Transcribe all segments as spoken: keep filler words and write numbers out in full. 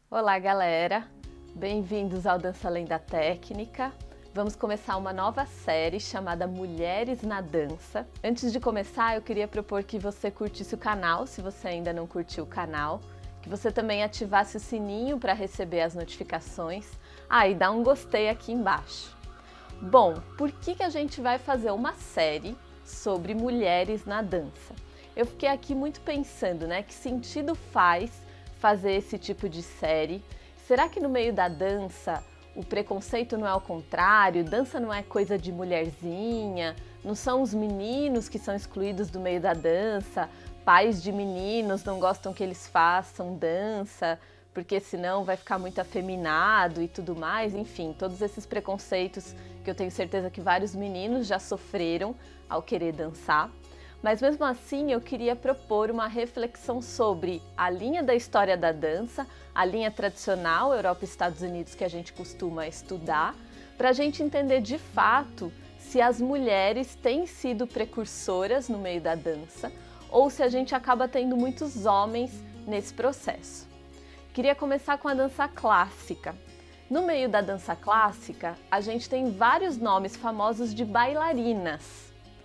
Olá, galera! Bem-vindos ao Dança Além da Técnica. Vamos começar uma nova série chamada Mulheres na Dança. Antes de começar, eu queria propor que você curtisse o canal, se você ainda não curtiu o canal, que você também ativasse o sininho para receber as notificações. Ah, e dá um gostei aqui embaixo. Bom, por que que a gente vai fazer uma série sobre mulheres na dança? Eu fiquei aqui muito pensando, né, que sentido faz fazer esse tipo de série? Será que no meio da dança o preconceito não é ao contrário? Dança não é coisa de mulherzinha? Não são os meninos que são excluídos do meio da dança? Pais de meninos não gostam que eles façam dança, porque senão vai ficar muito afeminado e tudo mais? Enfim, todos esses preconceitos que eu tenho certeza que vários meninos já sofreram ao querer dançar. Mas mesmo assim eu queria propor uma reflexão sobre a linha da história da dança, a linha tradicional Europa e Estados Unidos que a gente costuma estudar, para a gente entender de fato se as mulheres têm sido precursoras no meio da dança ou se a gente acaba tendo muitos homens nesse processo. Queria começar com a dança clássica. No meio da dança clássica, a gente tem vários nomes famosos de bailarinas.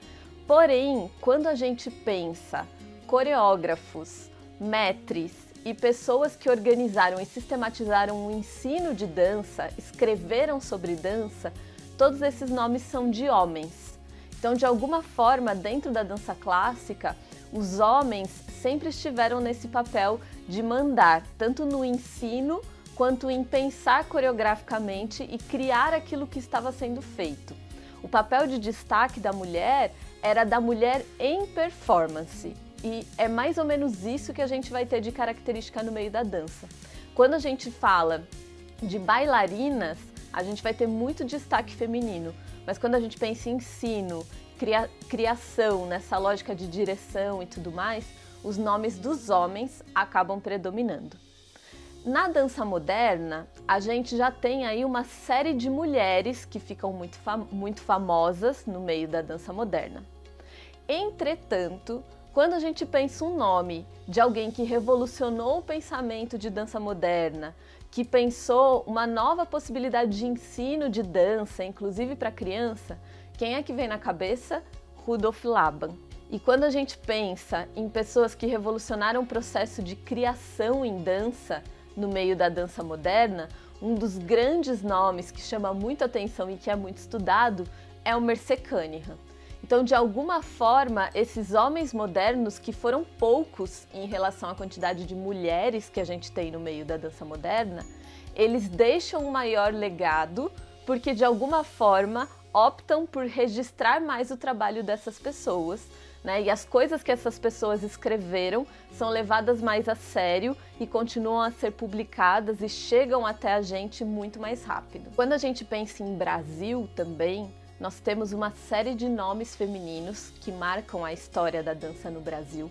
Porém, quando a gente pensa coreógrafos, maîtres e pessoas que organizaram e sistematizaram o ensino de dança, escreveram sobre dança, todos esses nomes são de homens. Então, de alguma forma, dentro da dança clássica, os homens sempre estiveram nesse papel de mandar, tanto no ensino quanto em pensar coreograficamente e criar aquilo que estava sendo feito. O papel de destaque da mulher era da mulher em performance, e é mais ou menos isso que a gente vai ter de característica no meio da dança. Quando a gente fala de bailarinas, a gente vai ter muito destaque feminino, mas quando a gente pensa em ensino, cria, criação, nessa lógica de direção e tudo mais, os nomes dos homens acabam predominando. Na dança moderna, a gente já tem aí uma série de mulheres que ficam muito, fam muito famosas no meio da dança moderna. Entretanto, quando a gente pensa um nome de alguém que revolucionou o pensamento de dança moderna, que pensou uma nova possibilidade de ensino de dança, inclusive para criança, quem é que vem na cabeça? Rudolf Laban. E quando a gente pensa em pessoas que revolucionaram o processo de criação em dança, no meio da dança moderna, um dos grandes nomes que chama muito atenção e que é muito estudado é o Merce Cunningham. Então, de alguma forma, esses homens modernos, que foram poucos em relação à quantidade de mulheres que a gente tem no meio da dança moderna, eles deixam um maior legado porque, de alguma forma, optam por registrar mais o trabalho dessas pessoas, né? E as coisas que essas pessoas escreveram são levadas mais a sério e continuam a ser publicadas e chegam até a gente muito mais rápido. Quando a gente pensa em Brasil também, nós temos uma série de nomes femininos que marcam a história da dança no Brasil.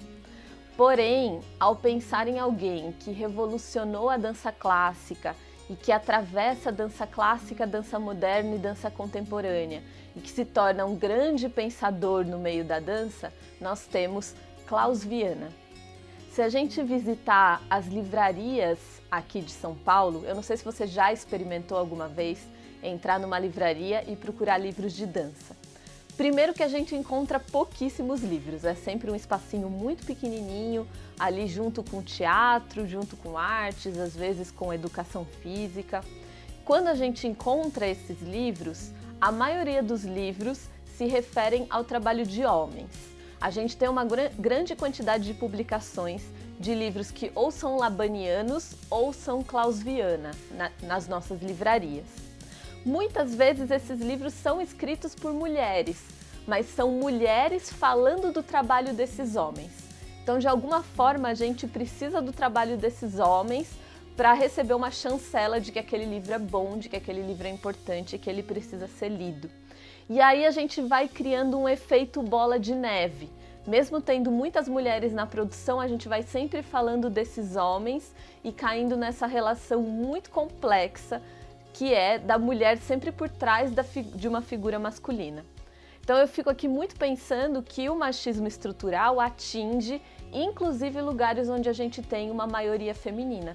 Porém, ao pensar em alguém que revolucionou a dança clássica e que atravessa a dança clássica, dança moderna e dança contemporânea, e que se torna um grande pensador no meio da dança, nós temos Klaus Viana. Se a gente visitar as livrarias aqui de São Paulo, eu não sei se você já experimentou alguma vez entrar numa livraria e procurar livros de dança. Primeiro que a gente encontra pouquíssimos livros, é sempre um espacinho muito pequenininho, ali junto com teatro, junto com artes, às vezes com educação física. Quando a gente encontra esses livros, a maioria dos livros se referem ao trabalho de homens. A gente tem uma gr- grande quantidade de publicações de livros que ou são labanianos ou são Klaus Viana na, nas nossas livrarias. Muitas vezes esses livros são escritos por mulheres, mas são mulheres falando do trabalho desses homens. Então, de alguma forma, a gente precisa do trabalho desses homens para receber uma chancela de que aquele livro é bom, de que aquele livro é importante, que ele precisa ser lido. E aí a gente vai criando um efeito bola de neve. Mesmo tendo muitas mulheres na produção, a gente vai sempre falando desses homens e caindo nessa relação muito complexa que é da mulher sempre por trás da de uma figura masculina. Então eu fico aqui muito pensando que o machismo estrutural atinge inclusive lugares onde a gente tem uma maioria feminina,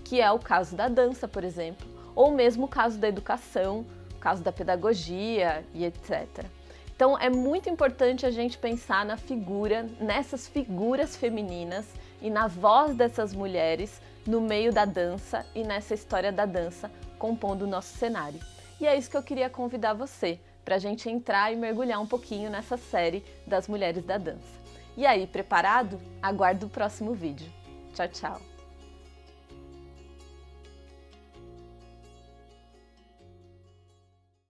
que é o caso da dança, por exemplo, ou mesmo o caso da educação, o caso da pedagogia e etcétera. Então é muito importante a gente pensar na figura, nessas figuras femininas e na voz dessas mulheres no meio da dança e nessa história da dança compondo o nosso cenário. E é isso que eu queria convidar você, para a gente entrar e mergulhar um pouquinho nessa série das mulheres da dança. E aí, preparado? Aguardo o próximo vídeo. Tchau, tchau!